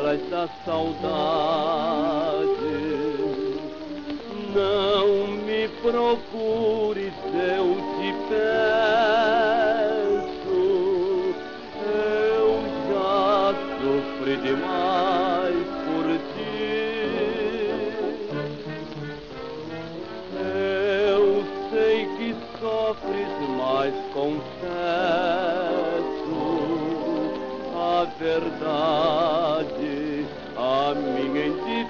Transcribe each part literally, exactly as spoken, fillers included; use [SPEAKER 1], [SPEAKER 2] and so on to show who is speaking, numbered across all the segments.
[SPEAKER 1] garras da saudade. Não me procures, eu te peço, eu já sofri demais por ti. Eu sei que sofres, mas confesso a verdade, a minha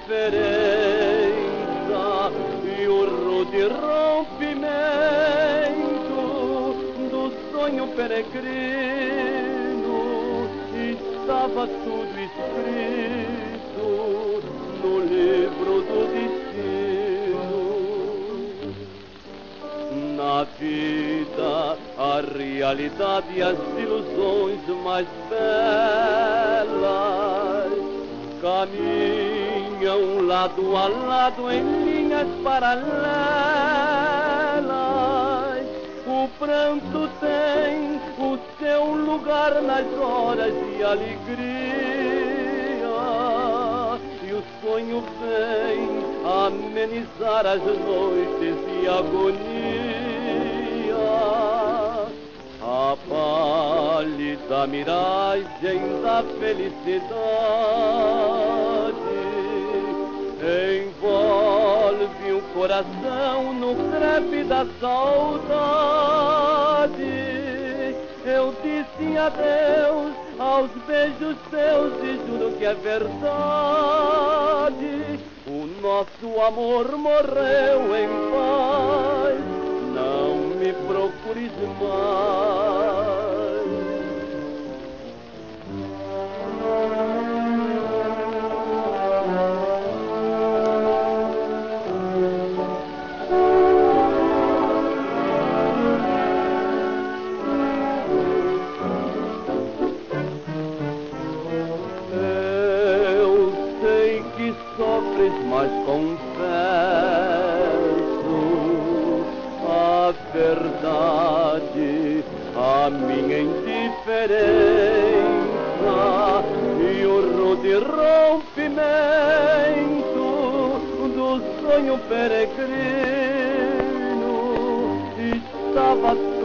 [SPEAKER 1] indiferença e o rude rompimento do sonho peregrino. Estava tudo escrito no livro do destino. Na vida, a realidade e as ilusões mais belas caminham lado a lado em linhas paralelas. O pranto tem o seu lugar nas horas de alegria e o sonho vem amenizar as noites de agonia. A pálida miragem da felicidade envolve o coração no crepe da saudade. Eu disse adeus aos beijos teus e juro que é verdade. O nosso amor morreu em paz. Não me procures mais. Eu sei que sofres, mas confesso a verdade, a minha indiferença e o rude rompimento do sonho peregrino. Estava